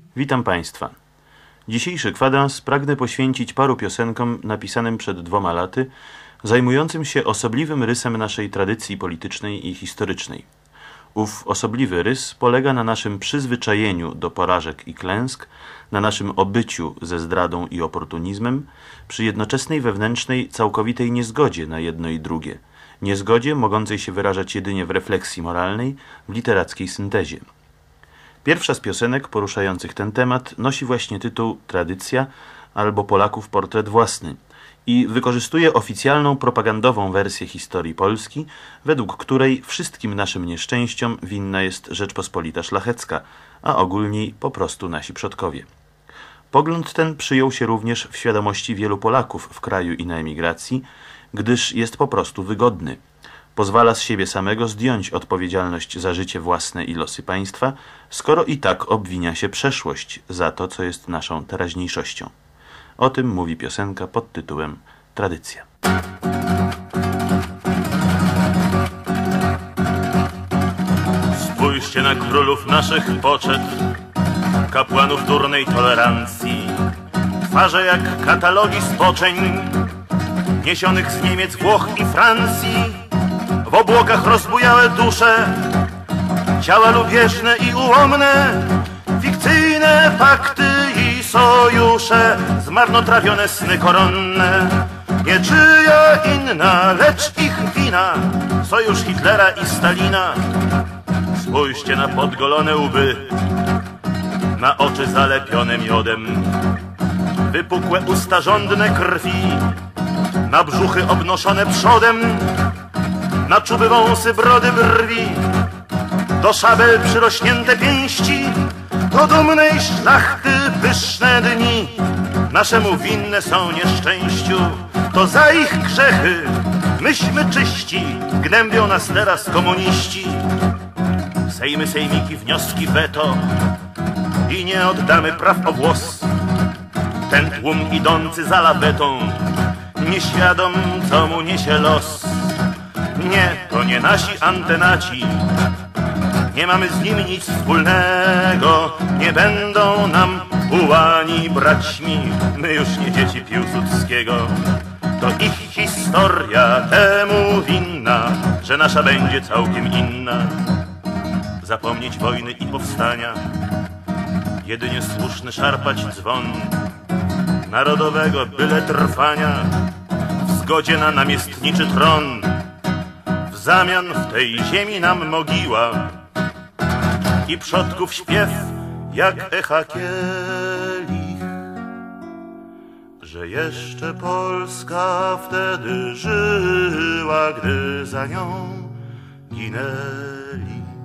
Witam Państwa. Dzisiejszy kwadans pragnę poświęcić paru piosenkom napisanym przed 2 laty, zajmującym się osobliwym rysem naszej tradycji politycznej i historycznej. Ów osobliwy rys polega na naszym przyzwyczajeniu do porażek i klęsk, na naszym obyciu ze zdradą i oportunizmem, przy jednoczesnej wewnętrznej, całkowitej niezgodzie na jedno i drugie, niezgodzie mogącej się wyrażać jedynie w refleksji moralnej, w literackiej syntezie. Pierwsza z piosenek poruszających ten temat nosi właśnie tytuł Tradycja albo Polaków portret własny i wykorzystuje oficjalną propagandową wersję historii Polski, według której wszystkim naszym nieszczęściom winna jest Rzeczpospolita Szlachecka, a ogólniej po prostu nasi przodkowie. Pogląd ten przyjął się również w świadomości wielu Polaków w kraju i na emigracji, gdyż jest po prostu wygodny. Pozwala z siebie samego zdjąć odpowiedzialność za życie własne i losy państwa, skoro i tak obwinia się przeszłość za to, co jest naszą teraźniejszością. O tym mówi piosenka pod tytułem Tradycja. Spójrzcie na królów naszych poczet, kapłanów durnej tolerancji, twarze jak katalogi spoczeń, niesionych z Niemiec, Włoch i Francji. W obłokach rozbujałe dusze, ciała lubieżne i ułomne, fikcyjne pakty i sojusze, zmarnotrawione sny koronne. Nie czyja inna, lecz ich wina, sojusz Hitlera i Stalina. Spójrzcie na podgolone łby, na oczy zalepione miodem, wypukłe usta żądne krwi, na brzuchy obnoszone przodem, na czuby wąsy, brody, brwi, do szabel przyrośnięte pięści, do dumnej szlachty pyszne dni. Naszemu winne są nieszczęściu, to za ich grzechy myśmy czyści, gnębią nas teraz komuniści. Sejmy, sejmiki, wnioski, weto i nie oddamy praw o włos. Ten tłum idący za lawetą, nieświadom, co mu niesie los. Nie, to nie nasi antenaci, nie mamy z nimi nic wspólnego, nie będą nam ułani braćmi, my już nie dzieci Piłsudskiego. To ich historia temu winna, że nasza będzie całkiem inna. Zapomnieć wojny i powstania, jedynie słuszny szarpać dzwon narodowego byle trwania, w zgodzie na namiestniczy tron. W zamian w tej ziemi nam mogiła i przodków śpiew jak echa kielich, że jeszcze Polska wtedy żyła, gdy za nią ginęli.